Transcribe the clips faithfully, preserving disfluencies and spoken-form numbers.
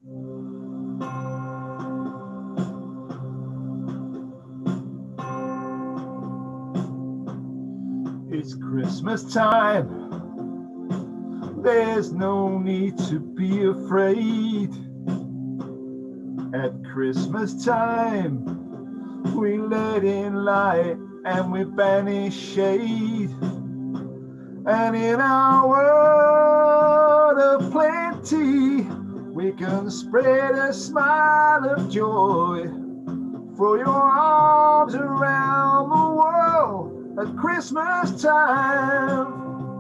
It's Christmas time. There's no need to be afraid. At Christmas time, we let in light and we banish shade. And in our world of plenty, we can spread a smile of joy. Throw your arms around the world at Christmas time.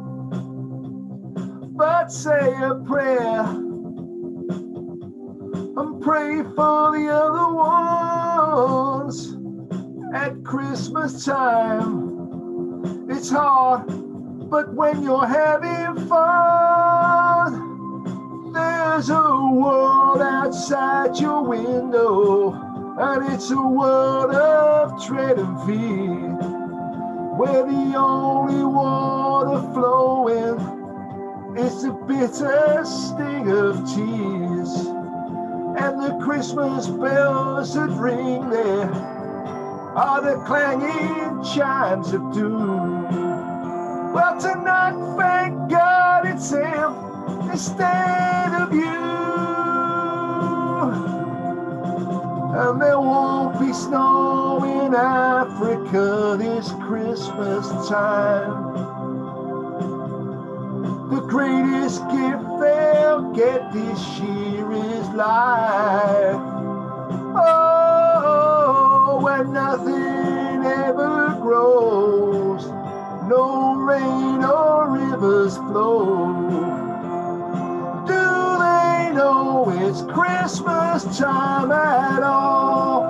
But say a prayer and pray for the other ones at Christmas time. It's hard, but when you're having fun, there's a world outside your window, and it's a world of dread and fear, where the only water flowing is the bitter sting of tears, and the Christmas bells that ring there are the clanging chimes of doom. Well, tonight, thank God it's him instead of you. And there won't be snow in Africa this Christmas time. The greatest gift they'll get this year is life. Oh, where nothing ever grows, no rain or rivers flow. Do they know it's Christmas time at all?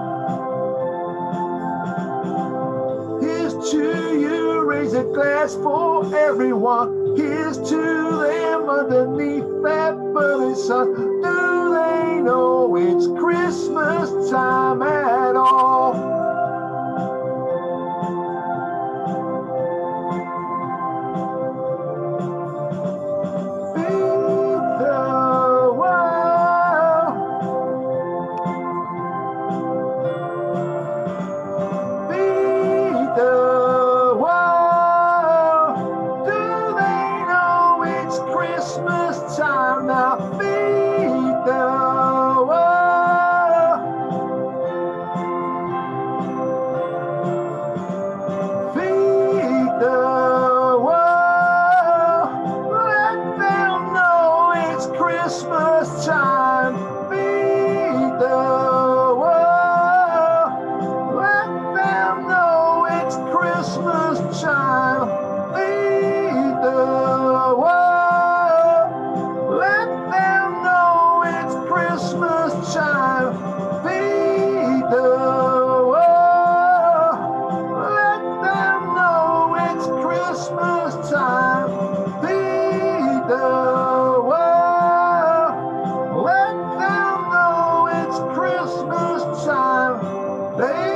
Here's to you, raise a glass for everyone. Here's to them underneath that burning sun. Do they know it's Christmas time at all? Time now, feed the world. Feed the world. Let them know it's Christmas time. Feed the world. Let them know it's Christmas time. Feed the world. Christmas time, feed the world. Let them know it's Christmas time, feed the world. Let them know it's Christmas time. They